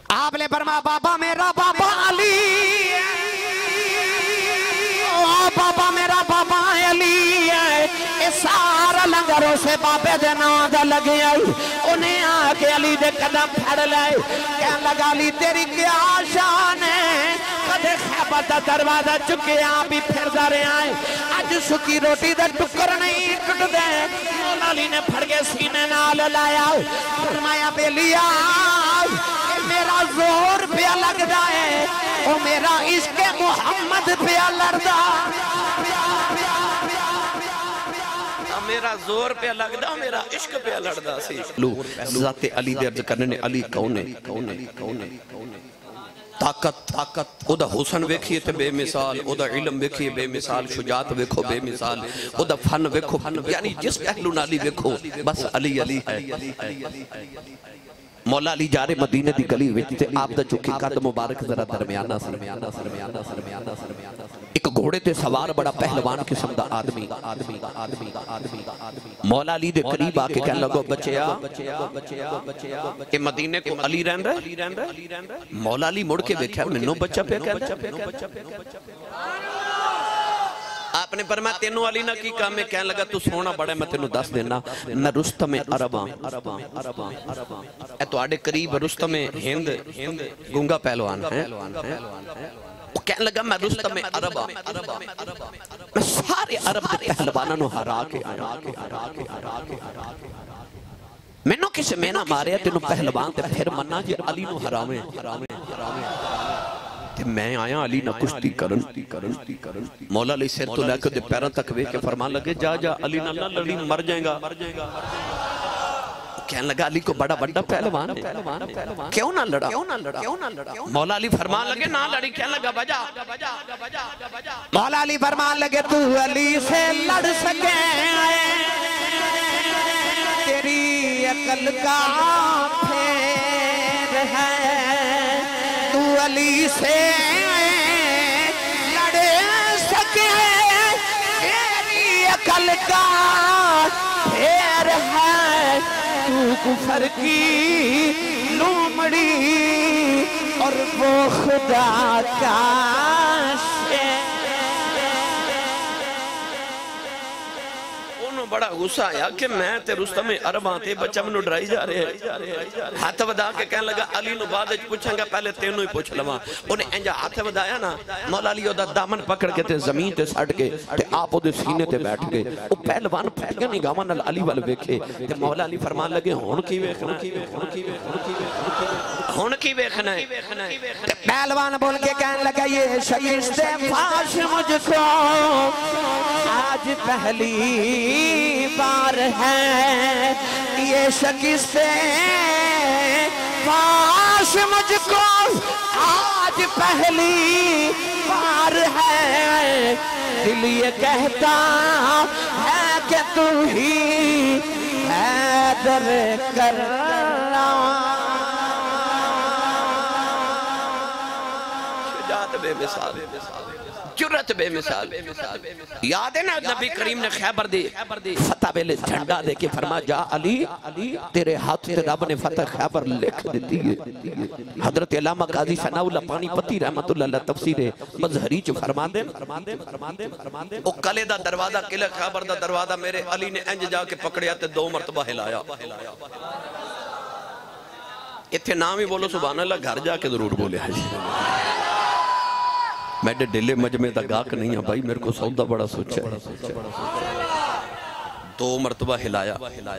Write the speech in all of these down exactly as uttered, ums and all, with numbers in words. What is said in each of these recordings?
آپ نے فرمایا بابا میرا بابا علی بابا میرا بابا علی ہے اے سارا لنگر اسے بابے دے نام دا لگے آئی انہیں آکے علی دے قدم پھڑ لائے کہنے لگا علی تیری کیا شان ہے کدے خیبر دا دروازہ چکے آپ ہی پھر دا رہے آئے آج سکی روٹی دے ٹکر نہیں ٹٹ دے مولا علی نے پھڑ کے سینے نال لایا فرمایا بے لیا میرا زور پہ لگ جائے او میرا عشق محمد پہ لڑدا میرا زور پہ لگ دا میرا عشق پہ لڑدا سی لو ذات علی دے عرض کرنے علی کون ہے کون ہے کون ہے طاقت طاقت او دا حسن ویکھیے تے بے مثال او دا علم ویکھیے بے مثال شجاعت ویکھو بے مثال او دا فن ویکھو یعنی جس پہلو نالی ویکھو بس علی علی ہے مولا علی جارے مدینہ دی گلی وچ تے آپ دا چکی قد مبارک ذرا درمیانہ سی ایک گھوڑے تے سوار بڑا پہلوان قسم دا آدمی مولا علی دے قریب آکے کہنے لگو بچیا اے مدینہ کو علی رہن رہا مولا علی مڑ کے دیکھا منو بچہ پہ کہتا آپ نے فرمایا تینوں علی نہ کی کام میں کہنے لگا تو سونا بڑا ہے میں تینوں دس دینا میں رستم عرباں اے تو آڑے قریب رستم ہند گنگا پہلوان ہے وہ کہنے لگا میں رستم عرباں میں سارے عرب دے پہلوانہ نو ہرا کے میں نو کسے میں نہ مارے تینوں پہلوان تے پھر مننا جی علی نو حرامے میں آیا علی نہ کشتی کرن مولا علی سیر تو لے کے دے پیران تک وے کے فرمان لگے جا جا علی نہ لڑی مر جائیں گا کہنے لگا علی کو بڑا بڑا پہلوان ہے کیوں نہ لڑا مولا علی فرمان لگے نہ لڑی کہنے لگا بجا مولا علی فرمان لگے تو علی سے لڑ سکے تیری عقل کا پھیر ہے تو علی سے لڑ سکے تیری عقل کا پھیر ہے تو کفر کی لومڑی اور وہ خدا کا شیر بڑا غصہ آیا کہ میں تے رستم عرباں تے بچہ منو ڈرائی جا رہے ہیں ہاتھ ودا کے کہنے لگا علی نو بعد پوچھیں گا پہلے تینوں ہی پوچھ لواں انہیں انجا ہاتھ ودایا نا مولا علی دا دامن پکڑ کے تے زمین تے سڑ کے تے آپ دے سینے تے بیٹھ گئے وہ پہلوان پھٹ گیا نگاہاں نال علی وال ویکھے تے مولا علی فرمان لگے ہن کی ویکھنا ہن کی ویکھنا ہے پہلوان بول کے کہنے لگا یہ شکست فاش مجھ کو آج پہلی بار ہے یہ شکست فاش مجھ کو آج پہلی بار ہے دل یہ کہتا ہے کہ تو ہی حیدر کرام شجاعت بے مثال جرت بے مثال یاد ہے نا نبی کریم نے خیبر دی فتح بیلے جھنڈا دے کے فرما جا علی تیرے ہاتھ تے رب نے فتح خیبر لکھ دیتی ہے حضرت علامہ قاضی ثناء اللہ پانی پتی رحمت اللہ اللہ تفسیر مظہری چو فرما دے او کلے دا دروازہ قلعہ خیبر دا دروازہ میرے علی نے انج جا کے پکڑیا تے دو مرتبہ ہلایا اتھے نام ہی بولو سبحان اللہ گھر جا کے ضرور بولے حجی میڈے ڈلے مجمع دا گاک نہیں ہے بھائی میرے کو سودا بڑا سوچا ہے دو مرتبہ ہلایا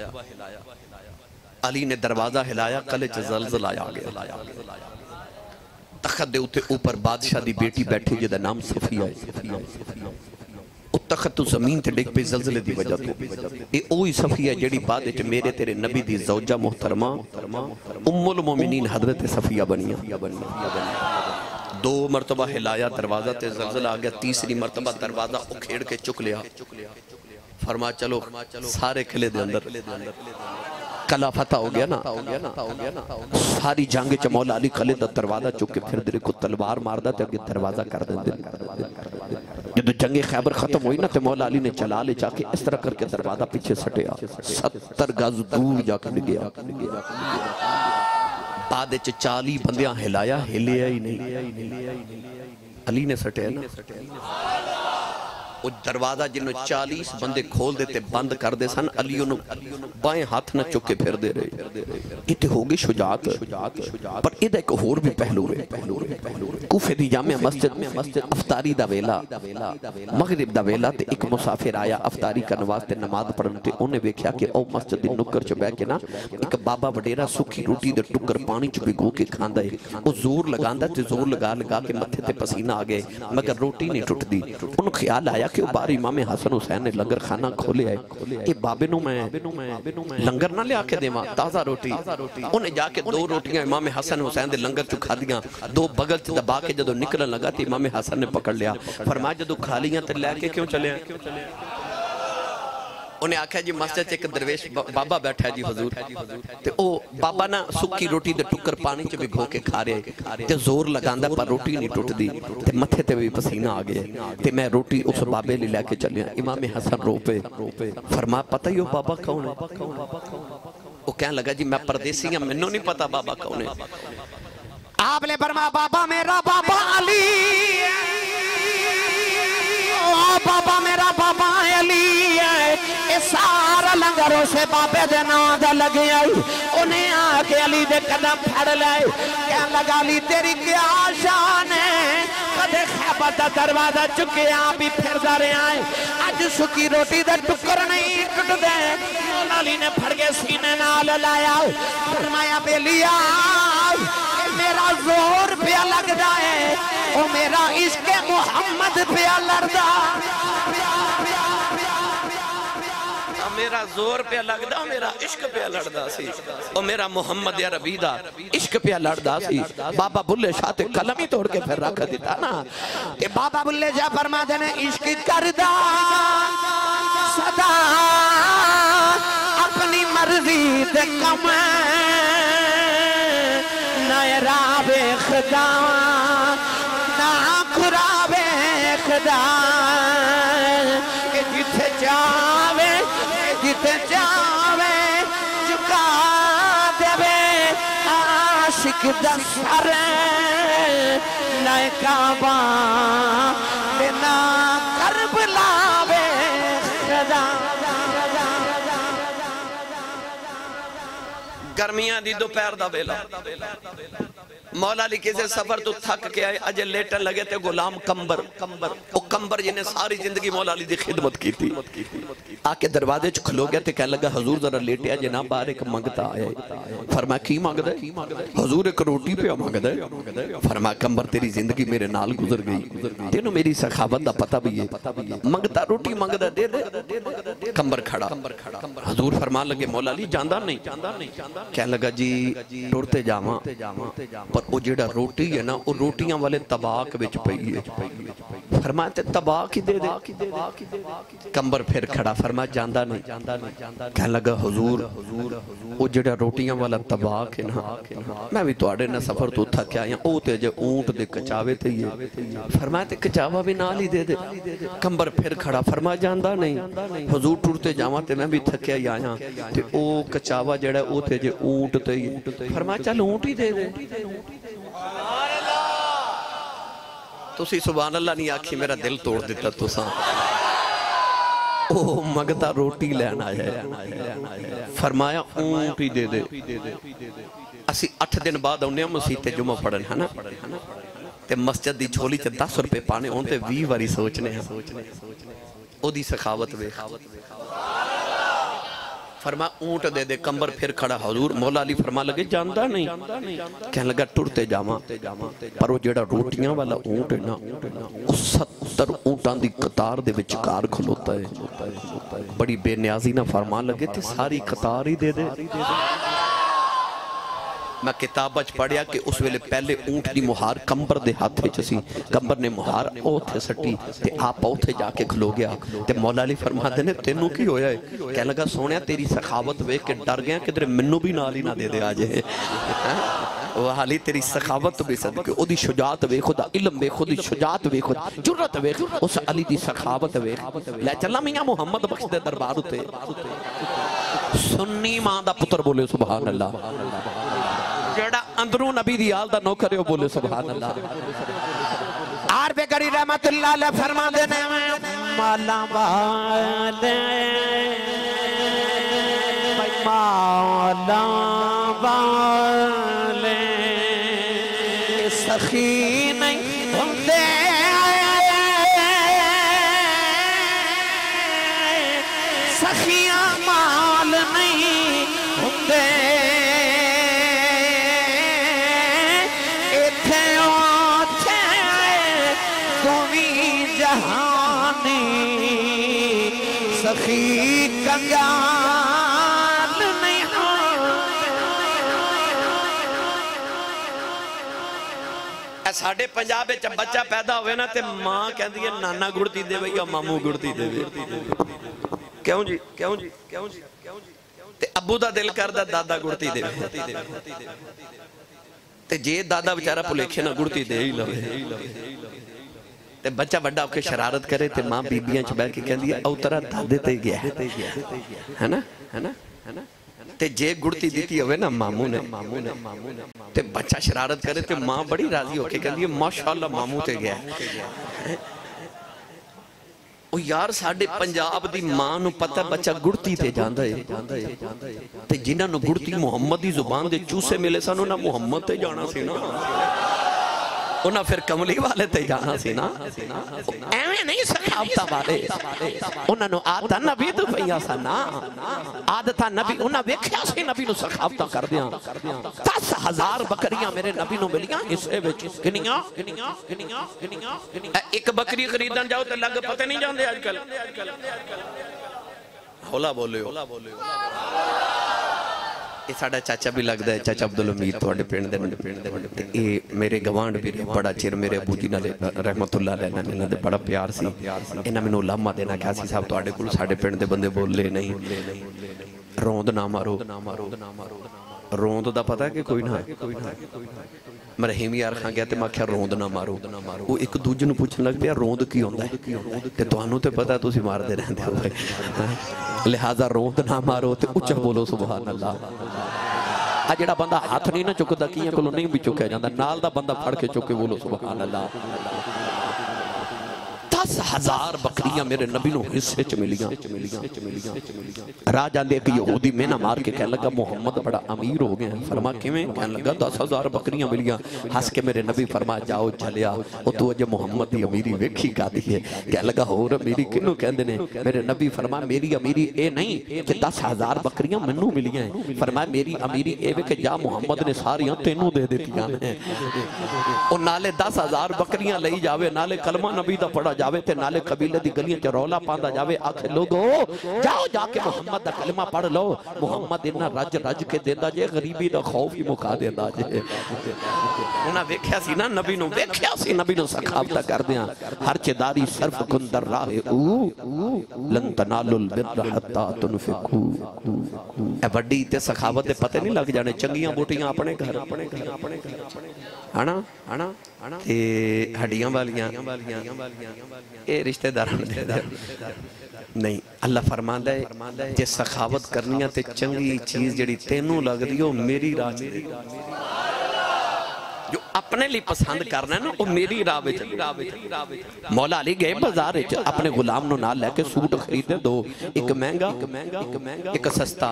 علی نے دروازہ ہلایا قلعہ زلزل آیا گیا تخت دے اوپر بادشاہ دی بیٹی بیٹھی جدہ نام صفیہ ہے او تخت تو زمین تے ڈگ پہ زلزلے دی وجہ تو اے اوہی صفیہ جڑی بعد اچھ میرے تیرے نبی دی زوجہ محترمہ ام المومنین حضرت صفیہ بنیا دو مرتبہ ہلایا دروازہ تے زلزل آگیا تیسری مرتبہ دروازہ اکھیڑ کے چک لیا فرما چلو سارے قلعے دے اندر قلعہ فتح ہو گیا نا ساری جنگ چ مولا علی قلعے دا دروازہ چک کے پھر درے کو تلوار مار دا تے اگے دروازہ کر دیں دے جب جنگ خیبر ختم ہوئی نا تے مولا علی نے چلا لے جا کے اس طرح کر کے دروازہ پیچھے سٹیا ستر گز دور جا کے گیا بعد وچ چالی بندیاں ہلایا ہلیا ہی نہیں علی نے سٹیا نا وہ دروازہ جنہوں چالیس بندے کھول دیتے بند کر دے سن علی انہوں بائیں ہاتھ نہ چکے پھر دے رہے یہ تو ہوگی شجاعت پر یہ ایک اور بھی پہلو ہے کوفے دی جامع مسجد افطاری دا ویلا مغرب دا ویلا تے ایک مسافر آیا افطاری کا نواز تے نماز پڑھن تے انہیں ویکھیا کہ او مسجد دی نکر چ بیٹھ کے نا ایک بابا وڈیرا سکھی روٹی دے ٹکر پانی چ بھگو کے کھاندا ہے او زور لگاندا تے زور لگا لگا کے متھے تے پسینہ آ گئے مگر روٹی نہیں ٹٹدی انہوں خیال آیا کہ بار امام حسن حسین نے لنگر خانہ کھولے آئے اے بابے نو میں لنگر نہ لے آکے دیما تازہ روٹی انہیں جا کے دو روٹیاں امام حسن حسین دے لنگر چو کھا دیاں دو بغل چو دبا کے جدو نکلن لگا تھی امام حسن نے پکڑ لیا فرمایا جدو کھا لیاں تے لے کے کیوں چلے ہیں انہیں آکھا جی مسجد ایک درویش بابا بیٹھا ہے جی حضور تے او بابا نا سکی روٹی دے ٹکر پانی چ بھگو کے کھا رہے تے زور لگاندا پر روٹی نہیں ٹوٹ دی تے متھے تے بھی پسینہ آ گئے تے میں روٹی اس بابے لے لے کے چلیا امام حسن رو پے فرمایا پتہ ہی ہو بابا کون ہے وہ کہنے لگا جی میں پردیسی ہوں منوں نہیں پتا بابا کون ہے آپ نے فرمایا بابا میرا بابا علی بابا میرا بابا علی ہے اے سارا لنگروں سے بابے دے نام دا لگے آئی انہیں آکے علی دے قدم پھڑ لائے کہنے لگا علی تیری کیا شان ہے قدر خیبت دا دروازہ چکے آپ بھی پھر دارے آئے آج سکی روٹی دے ٹکر نہیں ٹٹ دے مولا علی نے پھڑ کے سینے نال لایا فرمایا بے لیا میرا زور پہ لگ جائے او میرا عشق محمد پہ لڑدا میرا زور پہ لگدا میرا عشق پہ لڑدا سی او میرا محمد یا ربی دا عشق پہ لڑدا سی بابا بلے شاہ تے قلم ہی توڑ کے پھر رکھ دیتا نا کہ بابا بلے شاہ فرما دینے عشق کردا صدا اپنی مرضی دے کم نہ راب خدا نہ خراب خدا کہ جتھے جاوے جتھے جاوے چکا دے عاشق دا سر نہ کعبہ بنا کربلا وے خدا گرمیاں دی دوپہر دا ویلا مولا علی کسی سفر تو تھک کے آئے اجے لیٹن لگے تے غلام کمبر وہ کمبر جنہیں ساری زندگی مولا علی دی خدمت کی تھی آکے دروازے چ کھلو گیا تے کہنے لگا حضور ذرا لیٹے آجے نا باہر ایک منگتا آئے فرمایا کی مانگ دے حضور ایک روٹی پہ مانگ دے فرمایا کمبر تیری زندگی میرے نال گزر گئی تینوں میری سخاوت دا پتہ بھی ہے منگتا روٹی مانگ دے دے دے کمبر کھڑا حضور فرمان لگے مولا علی جاندہ نہیں کہنے لگا جی ٹوڑتے جاواں پر وہ جیڑا روٹی ہے نا وہ روٹیاں والے طباق وچ پئی ہے فرمایا تے طباق ہی دے دے کمبر پھر کھڑا فرمایا جاندہ نہیں کہنے لگا حضور وہ جیڑا روٹیاں والا طباق ہے نا میں بھی توڑے نہ سفر تو تھا کیا یہاں او تے جے اونٹ دے کچاوے تے یہ فرمایا تے کچاوا بھی نال ہی دے دے کمبر پھر کھڑا فرمایا جاندہ نہیں حضور ٹوڑتے جاواں تے میں بھی تھکیا ہی آیا تے او کچاوا جیڑا او تے جے اونٹ تے یہ فرمایا چل اونٹ ہی دے دے تو سی سبحان اللہ نہیں آکھی میرا دل توڑ دیتا تو ساں او مگتا روٹی لینا ہے فرمایا اونٹ ہی دے دے اسی اٹھ دن بعد انہیں مسیح جمعہ پڑھن ہے نا تے مسجد دی جھولی چا دس روپے پانے ہونتے وی واری سوچنے ہیں او دی سخاوت وے فرما اونٹ دے دے کمبر پھر کھڑا حضور مولا علی فرما لگے جاندہ نہیں کہنے لگا ٹرتے جاما پر وہ جیڑا روٹیاں والا اونٹ ہے نا اس ستر اونٹان دی قطار دے وچکار کھلوتا ہے بڑی بے نیازی نہ فرما لگے تھی ساری قطار ہی دے دے میں کتاب بچ پڑھیا کہ اس ویلے پہلے اونٹ دی مہار کمبر دے ہاتھے چسی کمبر نے مہار اوتھے سٹی تے آپ اوتھے جا کے کھلو گیا تے مولا علی فرما دینے تینوں کی ہویا ہے کہنے لگا سونیا تیری سخاوت وے کہ ڈر گیا کہ تیرے منو بھی نالی نہ دے دے آجے وہ حالی تیری سخاوت بے صدقے او دی شجاعت وے خدا علم وے خود شجاعت وے خود جرت وے اس علی دی سخاوت وے لے چلا میاں محمد بخش دے دربار ہوتے سنی ماں دا پتر بولے سبحان اللہ जेड़ा अंदरों नबी दी आल दा नौकर है बोले सुभान अल्लाह। आर बेकरी रहमतुल्लाह अलैह फरमाते ने माला वाले माला वाले सखी नहीं होंदे सखियां माल नहीं होंदे इथे ओथे कोवी जहानी सखी कंगाल नहीं होंदे। साडे पंजाब विच बच्चा पैदा होवे ना ते मां कहंदी है नाना गुड़ती देवे या मामू गुड़ती देवे। क्यों जी क्यों जी क्यों जी क्यों जी ते अब्बू दा दिल करदा दादा गुड़ती देवे ते जे दादा बेचारा भुलेखे ना गुड़ती दे ही लवे ते बच्चा बड़ा होके शरारत करे ते मां बीबियां च बैठ के कहंदी है औतरा दादे ते गया है ना है ना है ना ते जे गुड़ती दीती होवे ना मामू ने मामू ने मामू ने ते बच्चा शरारत करे ते मां बड़ी राजी होके कहंदी है माशाअल्लाह मामू ते गया है। ओ यार साडे पंजाब दी मां नू पता बच्चा गुड़ती ते जांदा है ते जिन्हां नू गुड़ती मुहम्मद दी जुबान दे चूसे मिले सन उन्हां मुहम्मद ते जाना सी ना उन्हां फिर कमली वाले ते जाना सी ना एवें नहीं सखावता वाले उन्हां नू आदत नबी तो पईया सन ना आदत नबी उन्हां वेख्या सी नबी नू सखावता करदियां दस हज़ार बकरियां मेरे नबी नू मिलियां हिस्से विच किनियां किनियां किनियां किनियां एक बकरी खरीदन जाओ ते लग पते नहीं जांदे आजकल हौला बोले हौला बोले ये साडा चाचा भी लगता है चाचा अब्दुल हमीद तुहाडे पिंड दे पिंड दे ये मेरे गवांढ भी बड़ा चिर मेरे अबू जी नाल रहमतुल्लाह अलैह नाल इन्हां दे बड़ा प्यार सी इन्हां मैनूं लामा देना कहा सी साहब तुहाडे कोल साडे पिंड दे बंदे बोले नहीं रोंद ना मारो रोंद दा पता है कि कोई ना मैं रहीम यार खां गया ते मैं आख्या रोंद ना मारो वो एक दूजे नूं पुछण लग पिया रोंद की हुंदा है ते तुहानूं ते पता तुसीं मारदे रहंदे हो लिहाजा रोंद ना मारो ते उच्चा बोलो सुभान अल्लाह। आ जेड़ा बंदा हाथ नहीं ना चुकदा कियां कोलों नहीं भी चुकिया जांदा नाल दा बंदा फड़ के चुके बोलो सुभान अल्लाह। दस हजार बकरियां मेरे नबी नूं हिस्से च मिलियां राह जांदे एक यहूदी मेना मार के कहने लगा मुहम्मद बड़ा अमीर हो गया। फरमा किवें? कहने लगा दस हजार बकरियां मिलियां। हंस के मेरे नबी फरमा जाओ चलिया ओ तू अजे मुहम्मद दी अमीरी वेखी कादी है। कहने लगा होर अमीरी किनू कहंदे ने? मेरे नबी फरमा मेरी अमीरी ए नहीं कि दस हजार बकरियां मैनू मिलियां है। फरमाया मेरी अमीरी ए वे कि जा मुहम्मद ने सारियां तेनू दे दित्तियां ने ओ नाले दस हजार बकरियां लई जावे नाले कलमा नबी दा पढ़ा जावे ते नाले कबीले दी गलियां च रौला पांदा जावे आखे लोगो जाओ जाके मुहम्मद दा कलमा पढ़ लो मुहम्मद इन्ना रज रज के देंदा जे गरीबी दा खौफ ही मुका देंदा जे। उन्हां वेख्या सी ना नबी नूं वेख्या सी नबी नूं सखावता करदियां हर चेदारी सर्फ कुंदर राह ऊ लन तनालुल बिर्र हत्ता तुनफिकू। ए वड्डी ते सखावत दे पते नहीं लग जाने चंगियां बूटियां अपने घर अपने घर अपने घर हना हना ते हड्डियां वालियां ए रिश्तेदार नहीं। अल्लाह फरमांदा है जे सखावत करनी है ते चंगी चीज जेड़ी तेनू लगदी ओ मेरी राह जो अपने लिए पसंद करना है ना वो मेरी राह विच। मौला अली गए बाजार विच अपने गुलाम नूं नाल लेके सूट खरीदे दो एक महंगा एक सस्ता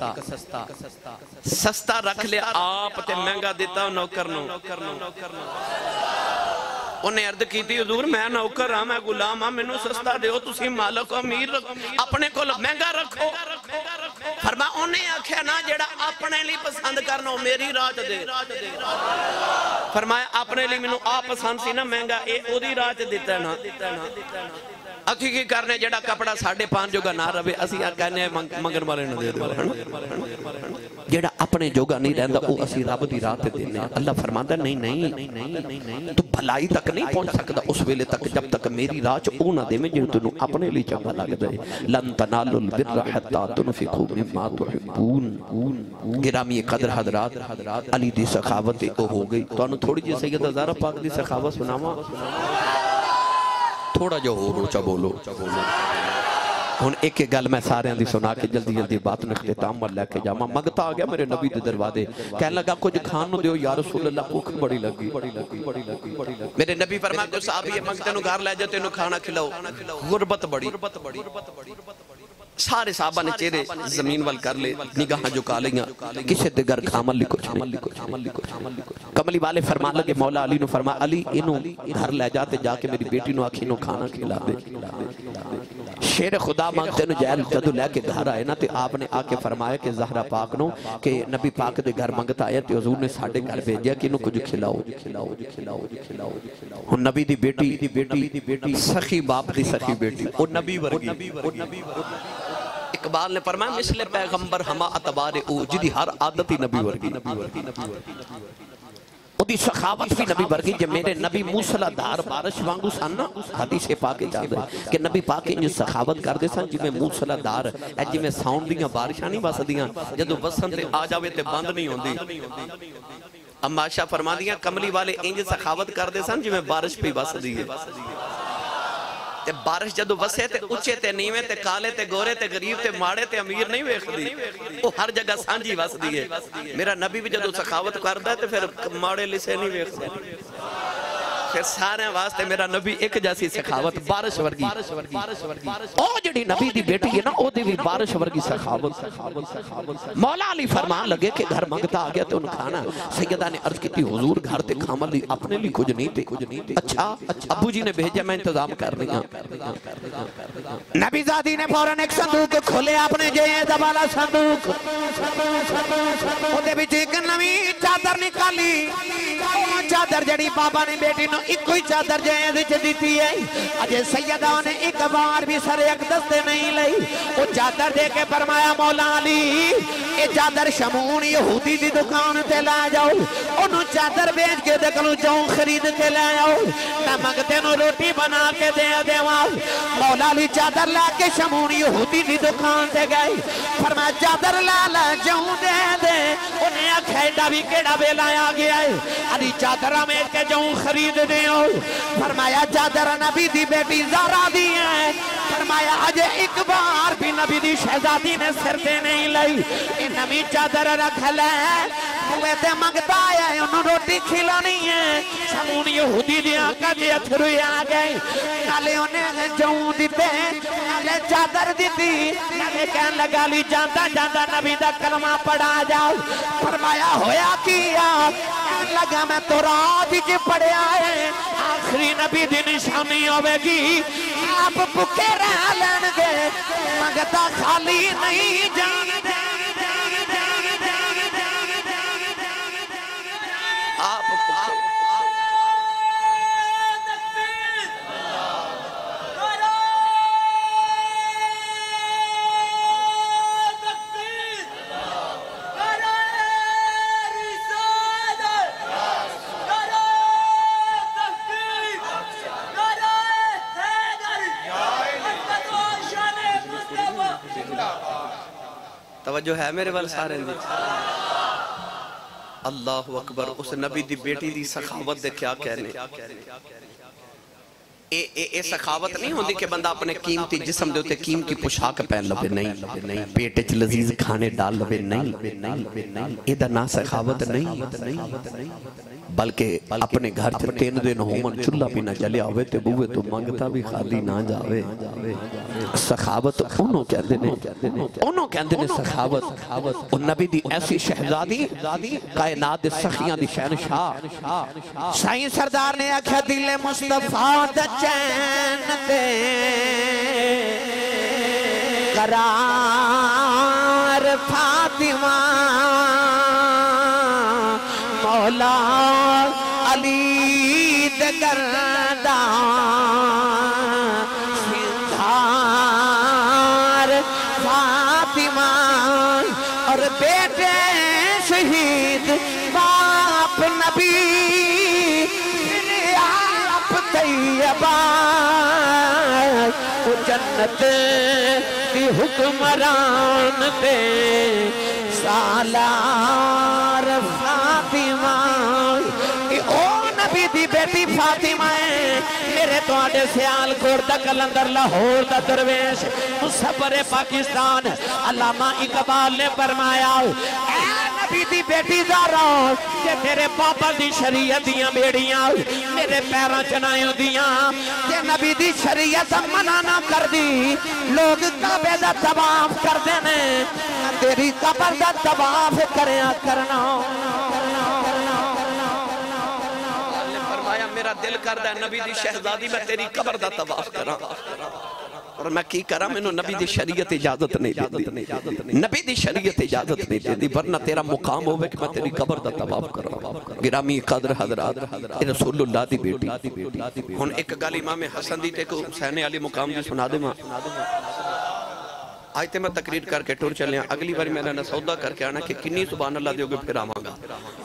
सस्ता रख लिया आप ते महंगा दिता नौकर नूं। उन्हें अर्ज की हुजूर मैं नौकर हाँ मैं गुलाम हाँ मैनू सस्ता दिओ तुसीं मालक अमीर अपने कोल महंगा रखो। फरमा उन्हें आख्या ना जेड़ा अपने लिए पसंद करना मेरी राह दे। फरमाया अपने लिए मैनू आ पसंद सी ना महंगा ए ओदी राह च दिता ना। असी की करने जेड़ा कपड़ा साढ़े पांच जोगा ना रवे असी कहने मंगन वाले नूं दे दो। जेड़ा अपने जोगा नहीं रहंदा ओ असी रब दी राह ते देने। अल्लाह फरमांदा नहीं नहीं तू भलाई तक नहीं पहुंच सकदा उस वेले तक जब तक मेरी राह च ओ ना देवे जे तैनूं अपने लिए चंगा लगदा है। लन तनालुल बिर्र हत्ता तुनफिकू मिम्मा तुहिब्बून। गिरामी कदर हजरात अली दी सखावत ओ हो गई। तुहानूं थोड़ी जी सैयद ज़हरा पाक दी सखावत सुनावां थोड़ा जो हो ऊंचा बोलो ہن ایک ایک گل میں سارے دی سنا کے جلدی جلدی بات نو اختتام ور لے کے جاواں منگتا آ گیا میرے نبی دے دروازے کہنے لگا کچھ کھان نو دیو یا رسول اللہ بھوک بڑی لگی میرے نبی فرمایا کہ صحابی منگتے نو گھر لے جاؤ تینو کھانا کھلاؤ غربت بڑی سارے صحابہ نے چہرے زمین وال کر لے نگاہ جو کالیاں کسے دے گھر کھامل لی کچھ نہیں کملی والے فرمان لگے مولا علی نو فرما علی انو گھر لے جاتے جا کے میری بیٹی نو آکھی نو کھانا کھلا دے شیر خدا مانگتے نو جہل جدو لے کے گھر آئے نا تے آپ نے آکے فرمایا کہ زہرہ پاک نو کہ نبی پاک دے گھر مانگتا آیا تے حضور نے ساڑھے گھر بھیجیا کہ انو کچھ کھلاؤ ہن نبی دی بیٹی سخی باپ دی سخی بیٹی او نبی ورگی اقبال نے فرمایا مثل پیغمبر ہما اتبار او جدی ہر عادت ہی نبی ورگی او دی سخاوت بھی نبی ورگی جب میرے نبی موسیٰ دار بارش وانگو سن نا حدیث پاکے جاندے کہ نبی پاکے انجو سخاوت کر دے سن جی میں موسیٰ دار اے جی میں ساؤنڈ دیاں بارشاں نہیں بس دیاں جدو وسن تے آ جاوے تے بند نہیں ہوندی اما عائشہ فرما دیاں کملی والے انج سخاوت کر دے سن جی میں بارش پہ بس دیئے تے بارش جدو وسے تے اچھے تے نیوے تے کالے تے گورے تے غریب تے ماڑے تے امیر نہیں ویخ دی وہ ہر جگہ سانجی وس دیئے میرا نبی بھی جدو سخاوت کردہ ہے تے پھر ماڑے لسے نہیں ویخ دی پھر سارے واسطے میرا نبی ایک جیسی سخاوت بارش ورگی او جڑی نبی دی بیٹی ہے نا او دی بھی بارش ورگی سخاوت مولا علی فرمان لگے کہ گھر مانگتا آ گیا تو ان کھانا سیدہ نے عرض کی تھی حضور گھر تے کھامل لی اپنے لی کچھ نہیں تے اچھا ابو جی نے بھیجا میں انتظام کر رہی ہوں نبی زادی نے فوراں ایک صندوق کھولے اپنے جے دبالا صندوق او دے بھی ایک نوی چادر نکالی چادر جڑی بابا نے بیٹی نو ایک کوئی چادر جائے دے دیتی ہے اجے سیدہ نے ایک بار بھی سر ایک دستے نہیں لئی وہ چادر دے کے فرمایا مولا علی اے چادر شمون یہودی دی دکان تے لے جاؤ انہوں چادر بیچ کے دکھلو جاؤں خرید کے لے آؤ میں مگتے نو روٹی بنا کے دے دے واؤ مولا علی چادر لے کے شمون یہودی دی دکان تے گئی فرمایا چادر لے لے جاؤں دے دے انہیں اکھیڈا بھی کیڑا بے لایا گیا ہے علی چادرہ میں کے جاؤں خرید دے ہو فرمایا چادر نبی دی بیٹی زارہ دی ہے فرمایا آج ایک بار بھی نبی دی شہزادی نے سر دے نہیں لئی نبی چادر رکھ لے ہوئے تے مانگتا ہے انہوں روٹی کھلانی ہے شمون یہودی دی آقا جی اتھروی آگئی نالے انہیں جاؤں دیتے نالے چادر دیتی نالے کہن لگا لی جانتا جانتا نبی دا کلمہ پڑھا جاؤ فرمایا ہویا کیا لگا میں تو رات ہی جی پڑے آئے آخری نبی دی نشانی ہوئے گی آپ بکے رہ لین گے مگتا خالی نہیں جان دے آپ توجہ ہے میرے وال سارے دی اللہ اکبر اس نبی دی بیٹی دی سخاوت دے کیا کہنے اے اے اے سخاوت نہیں ہوندی کہ بندہ اپنے قیمتی جسم دے ہوتے قیمتی پوشاک پہن لبے نہیں پیٹے چ لذیذ کھانے ڈال لبے نہیں اے دا نا سخاوت نہیں بلکہ اپنے گھر چ تین دن ہومن چلہ بھی نہ جلے آوے تے بوئے تو مانگتا بھی خالی نہ جاوے سخاوت انہوں کہندے نے انہوں کہندے نے سخاوت اور نبی دی ایسی شہزادی کائنات دے سخیاں دی شہنشاہ سائیں سردار نے آکھا دل مصطفیٰ دا چین دے قرار فاطمہ مولا علی دگردان سندھار فاطمہ اور بیٹے شہید باپ نبی آپ طیبہ وہ جنت کی حکمران دے سالار فاطمہ او نبی دی بیٹی فاطمہ ہے میرے تو آڈے سیال کوٹ دا کلندر لاہور دا درویش مصبر پاکستان علامہ اقبال نے فرمایا اے نبی دی بیٹی زہرا کہ تیرے پاپا دی شریعت دیاں بیڑیاں میرے پیروں چنائیوں دیاں کہ نبی دی شریعت منع نہ کر دی لوگ کعبے دا طواف کر دینے تیری قبر دا طواف کریا کرنا میرا دل کردہ ہے نبی دی شہزادی میں تیری قبر دا طواف کرا اور میں کی کرا میں نبی دی شریعت اجازت نہیں دی نبی دی شریعت اجازت نہیں دی ورنہ تیرا مقام ہوئے کہ میں تیری قبر دا طواف کرا گرامی قدر حضرات رسول اللہ دی بیٹی ہن ایک گل امام حسن دی تے کو حسین علی مقام دی سنا دے ماں آج تے میں تقریر کر کے ٹور چلے ہیں اگلی بار میں نے سودا کر کے آنا کہ کنی سبحان اللہ دیو گے پھر آماں گا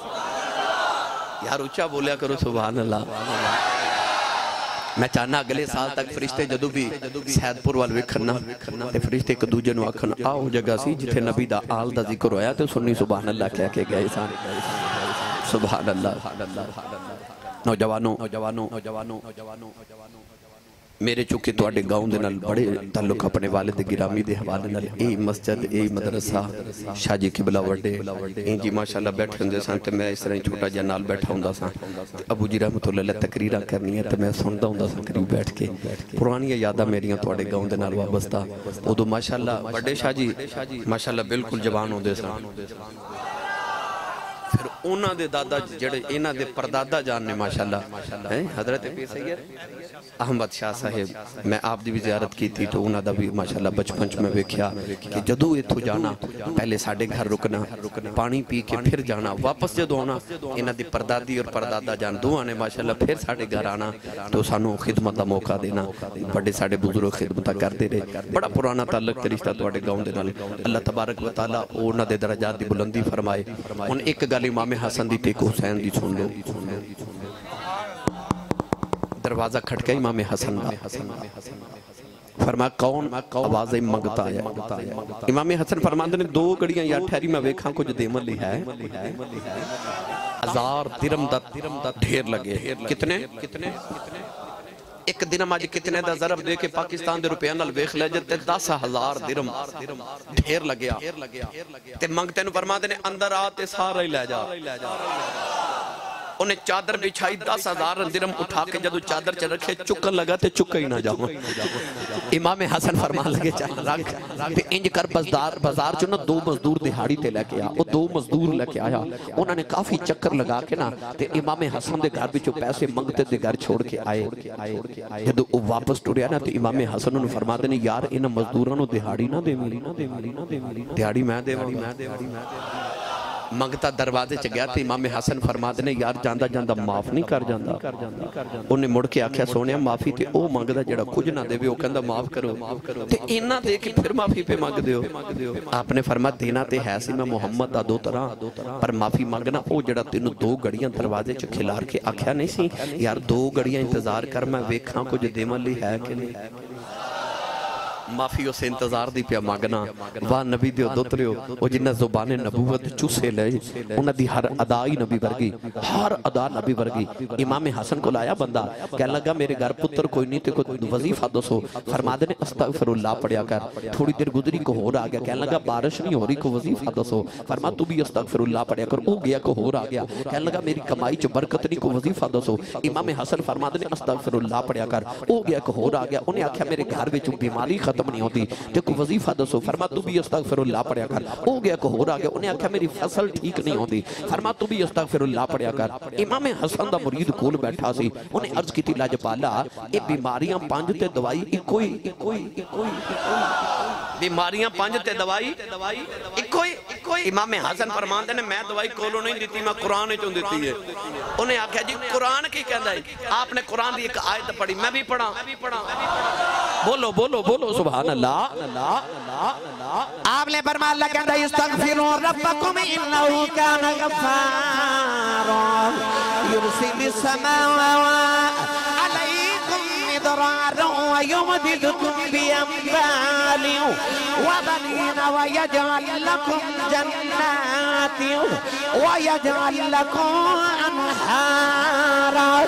یار اچھا بولیا کرو سبحان اللہ میں چاہنا اگلے سال تک فرشتے جدو بھی سید پور والوے کھنا تے فرشتے ایک دوجہ نو آکھنا آؤ جگہ سی جتھے نبی دا آل دا ذکر ہویا تے سنی سبحان اللہ کہہ کے گئے سان سبحان اللہ نوجوانوں نوجوانوں نوجوانوں میرے چونکہ تو آڑے گاؤں دے نال بڑے تعلق اپنے والد گرامی دے حوالے نال اے مسجد اے مدرسہ شاہ جی قبلہ وڈے اے جی ماشاءاللہ بیٹھ ہندے سان تے میں اس طرح چھوٹا جنال بیٹھا ہوں دا سان ابو جی رحمت اللہ تقریرہ کرنی ہے تے میں سندا ہوں دا سان قریب بیٹھ کے پرانی یادہ میریاں تو آڑے گاؤں دے نال وابستہ او دو ماشاءاللہ بڑے شاہ جی ماشاءاللہ بالکل جوان ہوں دے سان پھر اونا دے دادا جڑے اینا دے پردادا جان نے ماشاءاللہ حضرت پی سید احمد شاہ صاحب میں آپ دی بھی زیارت کی تھی تو اونا دا بھی ماشاءاللہ بچپنچ میں ویکھیا کہ جدو اتھو جانا پہلے ساڑے گھر رکنا پانی پی کے پھر جانا واپس جدو آنا اینا دی پردادی اور پردادا جان دو آنے ماشاءاللہ پھر ساڑے گھر آنا تو سانو خدمت دا موقع دینا بڑے ساڑے بزرگ خدمتہ کرتے رہے بڑا پرانا تعلق رشتہ تو آڑے گاؤں دے نال اللہ تبارک و تعالیٰ اونا دے درجات دی بلندی فرمائے ان ایک گل امام حسن دی ٹیک حسین دی سن لو دروازہ کھٹکا امام حسن دا فرمایا کون آواز منگتا ہے امام حسن فرماندے نے دو گڑیاں یا ٹھہری میں ویکھاں کچھ دیمن لی ہے ہزار درم دا ڈھیر لگے کتنے ایک دن آج کتنے دا ضرب دے کے پاکستان دے روپیہ نال ویکھ لے جتے دس ہزار درم ڈھیر لگیا تے منگتے نو فرما دینے اندر آتے سارا ہی لے جا انہیں چادر بچھائی دس ہزار درم اٹھا کے جدو چادر چل رکھے چکن لگا تے چکا ہی نہ جاؤں امام حسن فرمان لگے چاہ رکھ تے انج کر بزدار بازار چونہ دو مزدور دہاڑی تے لے کے آیا وہ دو مزدور لے کے آیا انہوں نے کافی چکر لگا کے نا تے امام حسن دے گھر بچو پیسے منگتے دے گھر چھوڑ کے آئے جدو وہ واپس ٹوریا نا تے امام حسن انہوں فرما دینے یار انہوں مزدورانوں دہاڑی نہ دے ملی دہاڑی میں دے ملی منگتا دروازے چ گیا تے امام حسن فرما دینے یار جاندہ جاندہ معاف نہیں کر جاندہ انہیں مڑ کے آکھیا سونیا معافی تے او منگدہ جڑا کچھ نہ دے بھی او کہندہ معاف کرو تے اینا دے کے پھر معافی پہ مانگ دیو آپ نے فرما دینا تے ہے سی میں محمد دا دو طرح پر معافی مانگنا او جڑا تینوں دو گڑیاں دروازے چ کھلار کے آکھیا نہیں سی یار دو گڑیاں انتظار کر میں ویکھاں کچھ دیمن لی ہے کہ نہیں معافی اسے انتظار دی پیا مانگنا واہ نبی دیو دوتریو وہ جنہ زبان نبوت چوسے لے انہ دی ہر ادائی نبی ورگی ہر ادا نبی ورگی امام حسن کو لایا بندہ کہنے لگا میرے گھر پتر کوئی نہیں تے کوئی وظیفہ دسو فرما دینے استغفر اللہ پڑھیا کر تھوڑی دیر گزری کو ہو رہا گیا کہنے لگا بارش نہیں ہو رہی کو وظیفہ دسو فرما تو بھی استغفر اللہ پڑھیا کر او گیا کو ہو رہا گیا کہنے لگا میری کمائی چ برکت نہیں کو وظیفہ دسو امام حسن فرما دینے استغفر اللہ پڑھیا کر او گیا کو ہو رہا گیا انہیں آکھیا میرے گھر وچ بیماری ختم نہیں ہوتی تے کو وظیفہ دسو فرما تو بھی استغفر اللہ پڑھیا کر ہو گیا کو ہو رہا گیا انہیں آکھا میری فصل ٹھیک نہیں ہوتی فرما تو بھی استغفر اللہ پڑھیا کر امام حسن دا مرید کول بیٹھا سی انہیں عرض کی تھی لاجپالا اے بیماریاں پانچ تے دوائی اکوئی اکوئی اکوئی بیماریاں پانچ تے دوائی اکوئی امام حسن فرمان دینے میں دوائی کولو نہیں دیتی میں قرآن چون دیتی ہے انہیں آکھا جی قرآن کی کہندہ ہے آپ نے قرآن دی ایک آیت پڑھی میں بھی پڑھا بولو بولو بولو سبحان اللہ آپ نے فرمایا اللہ کہندہ استغفروا ربکم انہو کان غفارا یرسل السماء علیکم مدرارا ویمددکم بأموال وبنین ویجعل لکم جنات ویجعل لکم انہارا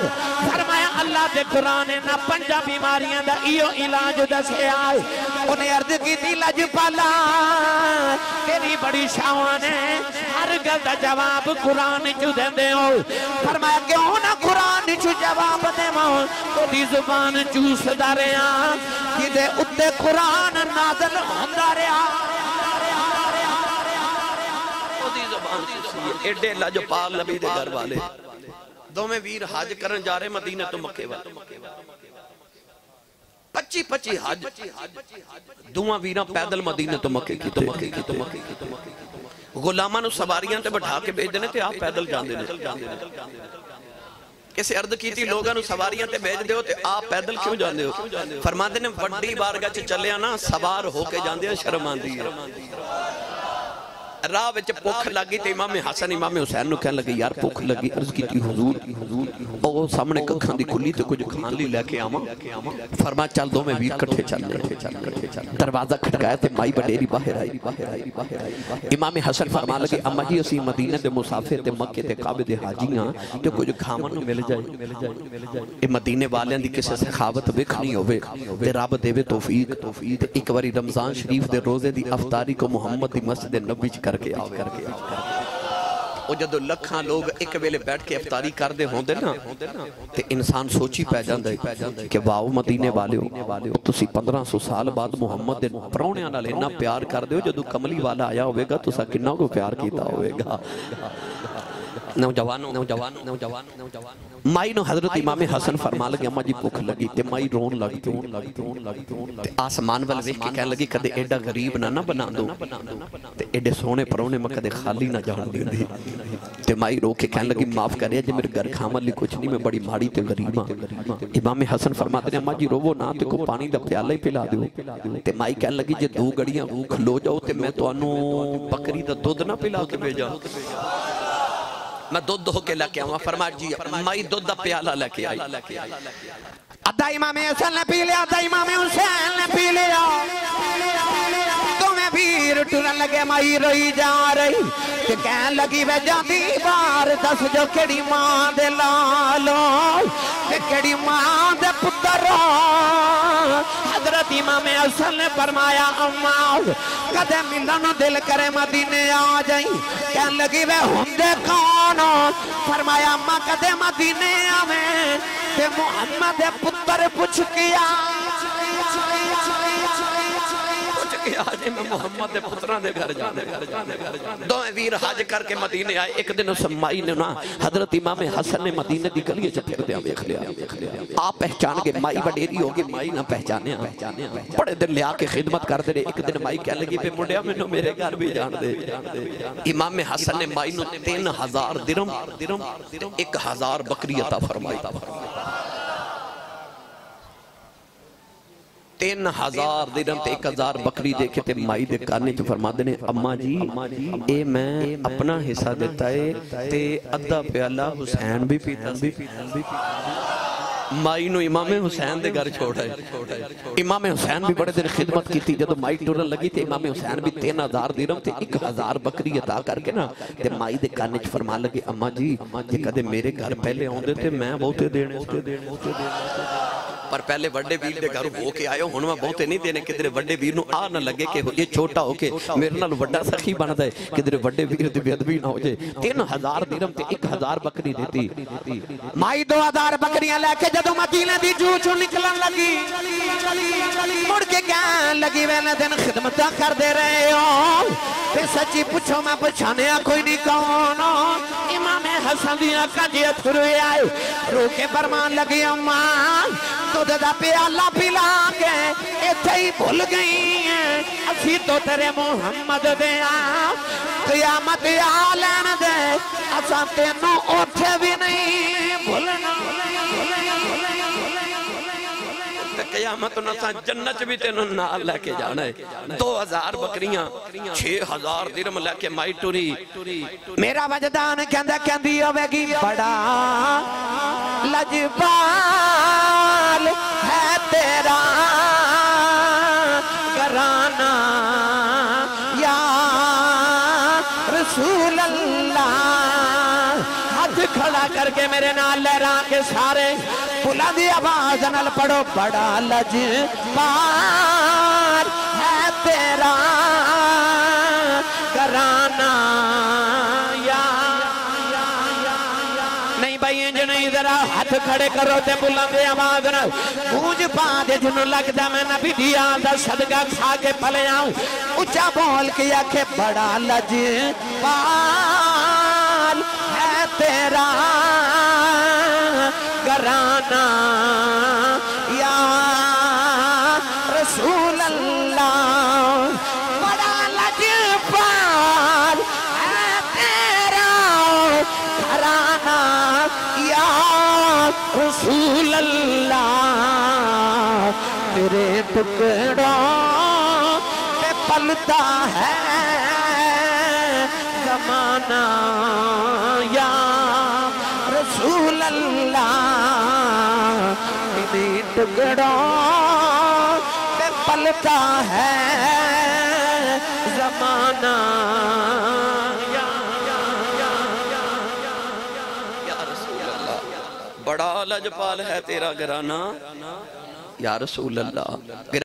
اللہ دے قرآن نہ پنجا بیماریاں دا ایو علاج دسے آئے انہیں عرض کی دی لجپالا تیری بڑی شاوان ہے ہر گل دا جواب قرآن چو دے دے ہو فرمایا کیوں نہ قرآن چو جواب دے ہو تو دی زبان چوس دا رہا کہ دے اتے قرآن نازل ہوندہ رہا تو دی زبان چوسی ایڈے لجپال نبی دے گھر والے دو میں ویر حج کرن جا رہے مدینہ تو مکے والے پچی پچی حج دوہاں ویران پیدل مدینہ تو مکے کی تو مکے کی تو مکے کی غلامہ نو سواریاں تے بٹھا کے بیج دینے تے آپ پیدل جان دینے کیسے عرض کی تھی لوگاں نو سواریاں تے بیج دے ہو تے آپ پیدل کیوں جان دے ہو فرما دینے وڈی بارگاہ چ چلے آنا سوار ہو کے جان دے شرم آن دی راہ وچ پوکھ لگی تے امام حسن امام حسین نو کہنے لگے یار پوکھ لگی عرض کی تھی حضور او سامنے ککھاں دی کھلی تے کچھ کھان لی لے کے آما فرما چل دو میں ویر کٹھے چل لے دروازہ کھٹکایا تے مائی بڑیری باہر آئی امام حسن فرما لگے اما جی اسی مدینہ دے مسافر تے مکے تے کعبے دے حاجیاں تے کچھ کھامن نو مل جائے اے مدینے والیاں دی کسے سخاوت وکھنی ہوئے تے رب دے وے توفیق تے ایک واری رمضان شریف دے روزے دی افطاری کو محمد دی مسجد نبی چ کر کے آوے او جدو لکھاں لوگ ایک ویلے بیٹھ کے افطاری کر دے ہوندے نا تے انسان سوچی پہ جاندے کہ واو مدینے والے ہو تسی پندرہ سو سال بعد محمد دے پرونے آنا لینا پیار کر دے ہو جدو کملی والا آیا ہوئے گا تسا کنہ کو پیار کیتا ہوئے گا نوجوانوں نوجوانوں نوجوانوں مائی نو حضرت امام حسن فرما لگے اما جی پوکھ لگی تے مائی رون لگی آسمان والے ویکھ کے کہنے لگی کدے ایڈا غریب نہ نہ بنا دو تے ایڈے سونے پرونے میں کدے خالی نہ جان دی دی تے مائی رو کے کہنے لگی معاف کرے جے میرے گھر کھامن لی کچھ نہیں میں بڑی ماڑی تے غریب ہاں امام حسن فرماتے ہیں اما جی روو نہ تے کو پانی دا پیالہ ہی پلا دیو تے مائی کہنے لگی جے دو گڑیاں کھلو جاؤ تے میں تو انو بکری دا دودھ نہ پلا کے بھیجا میں دودھ ہو کے لکے آؤں فرما جی مائی دودھ دا پیالہ لکے آئی ادھا امام حسن نے پی لیا ادھا امام حسین نے پی لیا تمہیں بھیر ٹرن لگے مائی روئی جا رہی کہ کہن لگی وے جاندی بار دس جو کڑی ماں دے لالو کہ کڑی ماں دے پتر حضرت امام حسن نے فرمایا اماں کدے ملن دل کرے مدینے آ جائیں کہن لگی وے ہندے کونو فرمایا اماں کدے مدینے آویں کہ محمد پتر پوچھ کیا پوچھ کیا آجے میں محمد پتران دے گھر جانے دو ویر حج کر کے مدینے آئے ایک دن اس مائی نے نا حضرت امام حسن نے مدینے دی گلیے چا پھر دیا ویکھ لیا آپ پہچان گے مائی بڑیری ہوگی مائی نہ پہچانے بڑے دن لیا کے خدمت کر دے ایک دن مائی کہہ لگی پہ مڈیا میں نو میرے گھر بھی جان دے امام حسن نے مائی نو تین ہزار درم ایک ہزار بکری عطا فرمائی تین ہزار درم تے ایک ہزار بکری دیکھے تے مائی دے کارنے چو فرما دینے اما جی اے میں اپنا حصہ دیتا ہے تے ادھا پیالہ حسین بھی پیتا مائی نو امام حسین دے گھر چھوڑا ہے امام حسین بھی بڑے دن خدمت کی تھی جدو مائی ٹورن لگی تے امام حسین بھی تین ہزار درم تے ایک ہزار بکری عطا کر کے نا تے مائی دے کارنے چو فرما لگے اما جی یہ کدے میرے گھر پہلے ہوں دے تے میں بہتے دینے پر پہلے وڈے ویر دے گھر ہو کے آئے ہوں میں بہتے نہیں دینے کہ درے وڈے ویر نو آ نہ لگے کہ یہ چھوٹا ہو کے میرے نال وڈا سخی بنا دے کہ درے وڈے ویر دے بیدبی نہ ہو جائے تین ہزار درم تے ایک ہزار بکری دیتی مائی دو ہزار بکریاں لے کے جدو مدینہ دی جو چو نکلن لگی مڑ کے کہن لگی وینے دن خدمتہ کر دے رہے ہو پھر سچی پوچھو میں پچھانے کوئی نہیں کون امام حسن دیا کجیت روئے آئے رو کے فرمان لگی اماں تو دے دا پیالہ پلا کے ایتھے ہی بھول گئی ہیں اسی تو تیرے محمد دے آم قیامت آلین دے اسا تینوں اٹھے بھی نہیں بھولنا قیامت نسا جنت بھی تینوں نال لے کے جانا ہے دو ہزار بکریاں چھے ہزار درم لے کے مائی ٹوری میرا وجدان کہندہ کہندی ہوئے گی بڑا لجبال ہے تیرا گرانا یا رسول اللہ ہاتھ کھڑا کھڑا کر کے میرے نال لہرا کے سارے بلندی آواز نال پڑھو بڑا لجپال ہے تیرا گھرانہ یا نہیں بھائی انج نہیں ذرا ہاتھ کھڑے کرو تے بلندی آواز نال گونج پا دے جنوں لگدا میں نبی دی آندا صدقہ کھا کے پلے آؤں اچھا بول کے آکھے بڑا لجپال ہے تیرا گھرانہ یا رسول اللہ بڑا لجپال ہے تیرا گھرانہ یا رسول اللہ تیرے ٹکڑوں پہ پلتا ہے زمانہ یا رسول اللہ تیرے ٹکڑوں پہ پلتا ہے زمانہ یا رسول اللہ بڑا لجپال ہے تیرا گھرانہ یا رسول اللہ